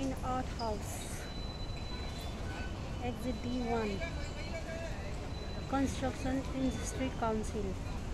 Fine Art House. Exit D1. Construction Industry Council.